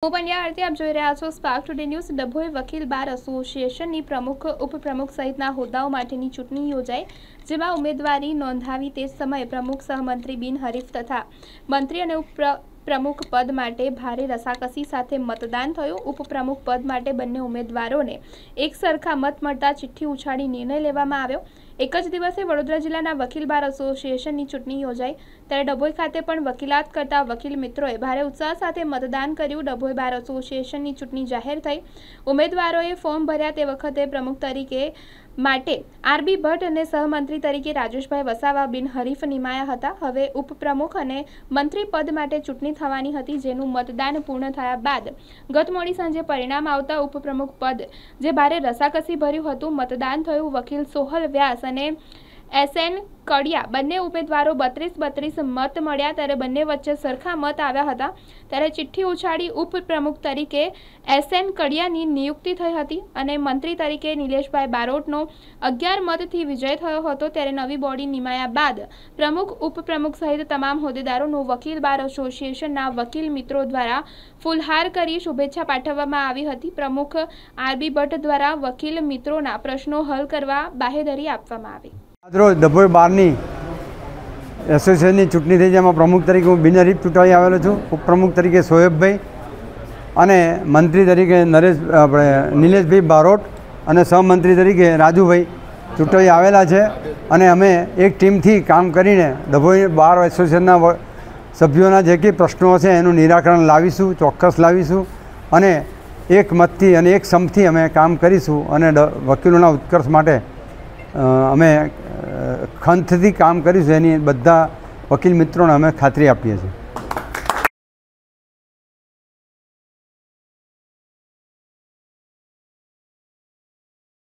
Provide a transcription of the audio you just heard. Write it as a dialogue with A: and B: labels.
A: હું પંડ્યા આરતી, આપ જોઈ રહ્યા છો સ્પાર્ક ટુડે ન્યૂઝ। ડભોઈ વકીલ બાર એસોસિએશનની પ્રમુખ, ઉપપ્રમુખ સહિતના હોદ્દાઓ માટેની ચૂંટણી યોજાઈ, જેમાં ઉમેદવારી નોંધાવી તે સમયે પ્રમુખ, સહમંત્રી, બિનહરીફ તથા મંત્રી અને ઉપપ્રમુખ પદ માટે ભારે રસાકસી સાથે મતદાન થયું। ઉપપ્રમુખ પદ માટે બંને ઉમેદવારોને એક સરખા મત મળતા ચિઠ્ઠી ઉછાળી નિર્ણય લેવામાં આવ્યો। એક જ દિવસે વડોદરા જિલ્લાના વકીલ બાર એસોસિએશનની ચૂંટણી યોજાઈ, ત્યારે ડભોઈ ખાતે પણ વકીલાત કરતા વકીલ મિત્રોએ ભારે ઉત્સાહ સાથે મતદાન કર્યું। ડભોઈ બાર એસોસિએશનની ચૂંટણી જાહેર થઈ, ઉમેદવારોએ ફોર્મ ભર્યા તે વખતે પ્રમુખ તરીકે માટે આરબી ભટ્ટ અને સહમંત્રી તરીકે રાજેશભાઈ વસાવા બિનહરીફ નિમાયા હતા। હવે ઉપપ્રમુખ અને મંત્રી પદ માટે ચૂંટણી થવાની હતી, જેનું મતદાન પૂર્ણ થયા બાદ ગત મોડી સાંજે પરિણામ આવતા ઉપપ્રમુખ પદ જે ભારે રસાકસી ભર્યું હતું મતદાન થયું। વકીલ સોહલ વ્યાસ અને SN કડિયા બંને ઉમેદવારો 32 મત મળ્યા, ત્યારે બંને વચ્ચે સરખા મત આવ્યા હતા। ત્યારે ચિઠ્ઠી ઉછાળી ઉપપ્રમુખ તરીકે SN કડિયાની નિયુક્તિ થઈ હતી અને મંત્રી તરીકે નિલેશભાઈ બારોટનો 11 મતથી વિજય થયો હતો। ત્યારે નવી બોડી નિમાયા બાદ પ્રમુખ, ઉપપ્રમુખ સહિત તમામ હોદ્દેદારોનું વકીલ બાર એસોસિએશનના વકીલ મિત્રો દ્વારા ફૂલહાર કરી શુભેચ્છા પાઠવવામાં આવી હતી। પ્રમુખ આરબી ભટ્ટ દ્વારા વકીલ મિત્રોના પ્રશ્નો હલ કરવા બાહેધરી આપવામાં આવી।
B: આજરોજ ડભોઈ બારની એસોસિએશનની ચૂંટણી થઈ, જેમાં પ્રમુખ તરીકે હું બિનહરીફ ચૂંટાઈ આવેલો છું, ઉપપ્રમુખ તરીકે સોહેબભાઈ અને મંત્રી તરીકે નિલેશભાઈ બારોટ અને સહમંત્રી તરીકે રાજુભાઈ ચૂંટાઈ આવેલા છે। અને અમે એક ટીમથી કામ કરીને ડભોઈ બાર એસોસિએશનના સભ્યોના જે કંઈ પ્રશ્નો છે એનું નિરાકરણ લાવીશું, ચોક્કસ લાવીશું અને એક મતથી અને એક સમથી અમે કામ કરીશું અને વકીલોના ઉત્કર્ષ માટે અમે ખંતથી કામ કરીશું, એની બધા વકીલ મિત્રોને અમે ખાતરી આપીએ છીએ।